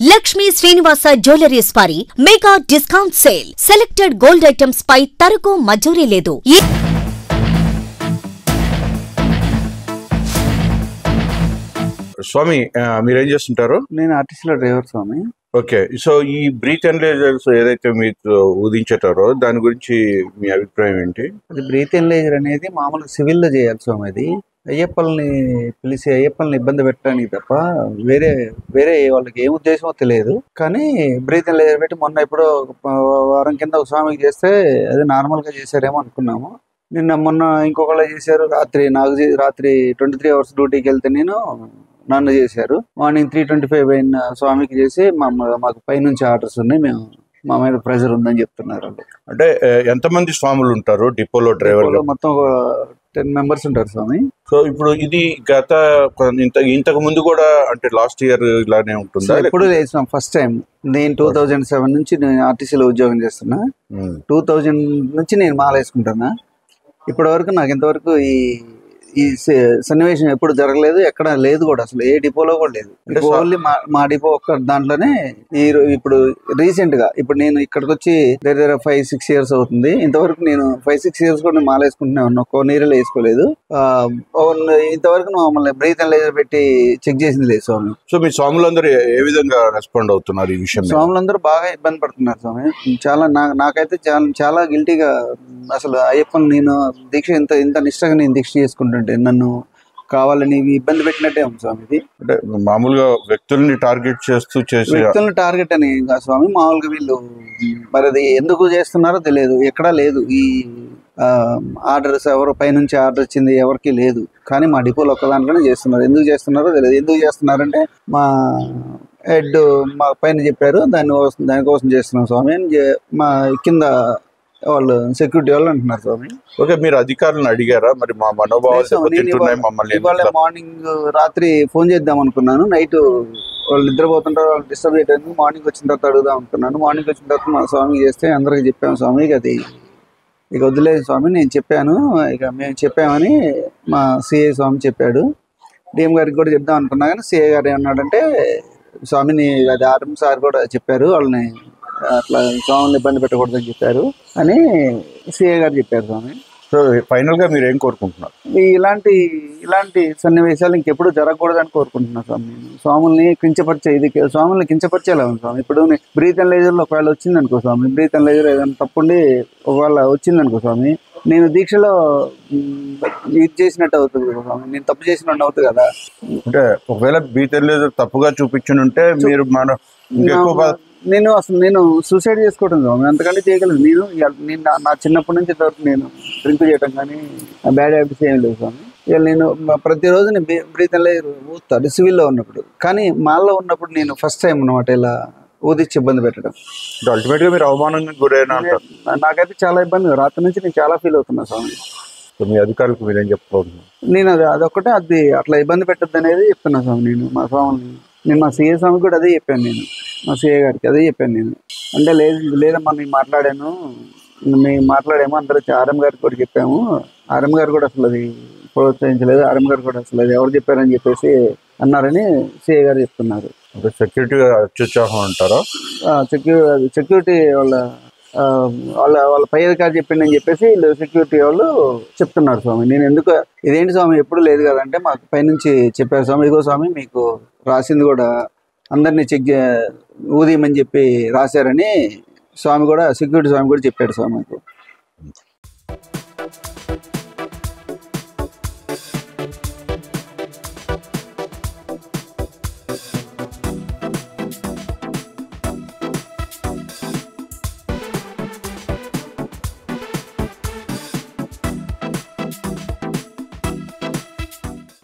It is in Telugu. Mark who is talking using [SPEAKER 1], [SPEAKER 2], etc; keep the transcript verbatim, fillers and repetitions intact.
[SPEAKER 1] లక్ష్మీ శ్రీనివాస జ్యువెలరీస్ వారి mega discount sale. Selected gold items పై తరుగు మజూరీ లేదు.
[SPEAKER 2] స్వామి మీరేం చేస్తుంటారు?
[SPEAKER 3] నేను ఆర్టీసీలో డ్రైవర్ స్వామి.
[SPEAKER 2] ఓకే, సో ఈ బ్రీత్ ఎనలైజర్స్ ఏదైతే మీకు ఊదించేటారో దాని గురించి మీ అభిప్రాయం ఏంటి?
[SPEAKER 3] అది బ్రీత్ ఎనలైజర్ అనేది మామూలుగా సివిల్లో చేయాలి స్వామి. అది అయ్యప్పల్ని పిలిచి అయ్యప్పల్ని ఇబ్బంది పెట్టడానికి తప్ప వేరే వేరే వాళ్ళకి ఏం ఉద్దేశమో తెలియదు. కానీ బ్రీత్ ఎనలైజర్ పెట్టి మొన్న ఎప్పుడో వారం కింద ఒక స్వామికి చేస్తే అది నార్మల్గా చేశారేమో అనుకున్నాము. నిన్న మొన్న ఇంకొకళ్ళు చేశారు. రాత్రి నాకు రాత్రి ట్వంటీ త్రీ అవర్స్ డ్యూటీకి వెళ్తే నేను నన్ను చేశారు. మార్నింగ్ త్రీ ట్వంటీ ఫైవ్ అయిన స్వామికి చేసి మా మాకు పైనుంచి ఆర్డర్స్ ఉన్నాయి, మేము మా మీద ప్రెజర్ ఉందని చెప్తున్నారు.
[SPEAKER 2] అంటే ఎంతమంది స్వాములు ఉంటారు డిపోలో? డ్రైవర్
[SPEAKER 3] మొత్తం టెన్ మెంబర్స్ ఉంటారు స్వామి.
[SPEAKER 2] సో ఇప్పుడు ఇది గత ఇంత ఇంతకు ముందు కూడా అంటే లాస్ట్ ఇయర్ ఇలానే ఉంటుందా?
[SPEAKER 3] ఎప్పుడు లేదు, ఫస్ట్ టైం. నేను టూ థౌజండ్ సెవెన్ నుంచి నేను ఆర్టీసీలో ఉద్యోగం చేస్తున్నా. టూ థౌజండ్ నుంచి నేను మాల వేసుకుంటున్నా. ఇప్పటి వరకు నాకు ఇంతవరకు ఈ ఈ సన్నివేశం ఎప్పుడు జరగలేదు, ఎక్కడ లేదు కూడా, అసలు ఏ డిపోలో కూడా లేదు. ఓన్లీ మా మా డిపో ఒక్క దాంట్లోనే ఈ ఇప్పుడు రీసెంట్ గా ఇప్పుడు నేను ఇక్కడికి వచ్చి దగ్గర ఫైవ్ సిక్స్ ఇయర్స్ అవుతుంది. ఇంతవరకు నేను ఫైవ్ సిక్స్ ఇయర్స్ కూడా మాల వేసుకుంటూనే ఉన్నా, ఒక్క నీళ్ళు వేసుకోలేదు. ఇంతవరకు మమ్మల్ని బ్రీత్ ఎనలైజర్ పెట్టి చెక్ చేసింది లేదు స్వామి.
[SPEAKER 2] సో మీ స్వాములందరూ ఏ విధంగా రెస్పాండ్ అవుతున్నారు ఈ విషయం?
[SPEAKER 3] స్వాములందరూ బాగా ఇబ్బంది పడుతున్నారు స్వామి. చాలా నా నాకైతే చాలా చాలా గిల్టీగా, అసలు అయ్యప్పని నేను దీక్ష ఇంత ఇంత నిష్టగా నేను దీక్ష చేసుకుంటాను అంటే నన్ను కావాలని ఇబ్బంది పెట్టినట్టే ఉంది స్వామి. ఇది
[SPEAKER 2] అంటే మామూలుగా వ్యక్తుల్ని టార్గెట్ చేస్తూ చేసి
[SPEAKER 3] వ్యక్తుల్ని టార్గెట్ అని కాదు స్వామి, మామూలుగా వీళ్ళు మరి అది ఎందుకు చేస్తున్నారో తెలియదు, ఎక్కడా లేదు. ఈ ఆర్డర్స్ ఎవరు పైనుంచి ఆర్డర్ వచ్చింది ఎవరికి లేదు, కానీ మా డిపోలో ఒక్క దాంట్లోనే చేస్తున్నారు. ఎందుకు చేస్తున్నారో తెలియదు. ఎందుకు చేస్తున్నారంటే మా హెడ్ మా పైన చెప్పారు, దాని దానికోసం చేస్తున్నాం స్వామి అని మా కింద వాళ్ళు సెక్యూరిటీ వాళ్ళు అంటున్నారు స్వామి.
[SPEAKER 2] ఓకే, మీరు అధికారులను అడిగారా మరి మా మనోభావాలు?
[SPEAKER 3] ఇవాళ మార్నింగ్ రాత్రి ఫోన్ చేద్దాం అనుకున్నాను, నైట్ వాళ్ళు నిద్రపోతుంటారు, వాళ్ళు డిస్టర్బ్ చేయడానికి మార్నింగ్ వచ్చిన తర్వాత అడుగుదాం అనుకున్నాను. మార్నింగ్ వచ్చిన తర్వాత మా స్వామికి చేస్తే అందరికి చెప్పాము స్వామికి, అది ఇక వదిలేదు స్వామి నేను చెప్పాను, ఇక మేము చెప్పామని మా సిఐ స్వామి చెప్పాడు. డిఎం గారికి కూడా చెప్దాం అనుకున్నా, కానీ సిఐ గారు ఏమన్నాడంటే స్వామిని అది ఆర్ఎం సార్ కూడా చెప్పారు, వాళ్ళని అట్లా స్వామిని ఇబ్బంది పెట్టకూడదని చెప్పారు అని సిఐ గారు చెప్పారు స్వామి.
[SPEAKER 2] సో ఫైనల్ గా మీరు ఏం కోరుకుంటున్నారు?
[SPEAKER 3] ఇలాంటి ఇలాంటి సన్నివేశాలు ఇంకెప్పుడు జరగకూడదని కోరుకుంటున్నాను స్వామి. నేను స్వాముల్ని కించపరిచే ఇది స్వాముల్ని కించపరిచేలా ఉంది స్వామి. ఇప్పుడు బ్రీత్ ఎనలైజర్లో ఒకవేళ వచ్చిందనుకో స్వామి, బ్రీత్ ఎనలైజర్ ఏదైనా తప్పుండి ఒకవేళ వచ్చిందనుకో స్వామి, నేను దీక్షలో ఇది చేసినట్టు అవుతుంది కదా స్వామి, నేను తప్పు చేసినట్టు అవుతుంది కదా.
[SPEAKER 2] అంటే ఒకవేళ బ్రీత్ ఎనలైజర్ తప్పుగా చూపించుంటే మీరు మన
[SPEAKER 3] నేను అసలు నేను సూసైడ్ చేసుకోవడం స్వామి, అంతకంటే చేయగలను. నేను నేను నా చిన్నప్పటి నుంచి ఇంతవరకు నేను డ్రింక్ చేయడం కానీ బ్యాడ్ హ్యాబిట్స్ ఏం లేదు స్వామి. ఇక నేను ప్రతిరోజు నేను బ్రీత్ ఎనలైజర్ ఊతాను సివిల్లో ఉన్నప్పుడు, కానీ మాల్లో ఉన్నప్పుడు నేను ఫస్ట్ టైం అన్నమాట ఇలా ఊదిచ్చి ఇబ్బంది పెట్టడం.
[SPEAKER 2] అల్టిమేట్ గా మీరు అవమానంగా గురైనా?
[SPEAKER 3] నాకైతే చాలా ఇబ్బంది, రాత్రి నుంచి నేను చాలా ఫీల్ అవుతున్నా స్వామి.
[SPEAKER 2] మీ అధికారులకు మీరేం చెప్పుకోవాలి?
[SPEAKER 3] నేను అది అదొక్కటే అది అట్లా ఇబ్బంది పెట్టద్దు అనేది చెప్తున్నా స్వామి. నేను మా స్వామిని నేను మా సిఏ స్వామికి కూడా అదే చెప్పాను, నేను మా సిఏ గారికి అదే చెప్పాను నేను. అంటే లేదు లేదమ్మా నేను మాట్లాడాను, మేము మాట్లాడాము అందరూ ఆర్ఎం గారికి కూడా చెప్పాము, ఆర్ఎం గారు కూడా అసలు అది ప్రోత్సహించలేదు, ఆర్ఎం గారు కూడా అసలు అది ఎవరు చెప్పారని చెప్పేసి అన్నారని సిఏ గారు చెప్తున్నారు.
[SPEAKER 2] సెక్యూరిటీ అత్యుత్సాహం అంటారా?
[SPEAKER 3] సెక్యూ సెక్యూరిటీ వాళ్ళ వాళ్ళ వాళ్ళ పై అధికారి చెప్పిండని చెప్పేసి సెక్యూరిటీ వాళ్ళు చెప్తున్నారు స్వామి. నేను ఎందుకు ఇదేంటి స్వామి ఎప్పుడు లేదు కదంటే మాకు పైనుంచి చెప్పారు స్వామి, ఇదిగో స్వామి మీకు రాసింది కూడా అందరినీ చెక్ ఊదియమని చెప్పి రాశారని స్వామి కూడా సెక్యూరిటీ స్వామి కూడా చెప్పాడు స్వామి.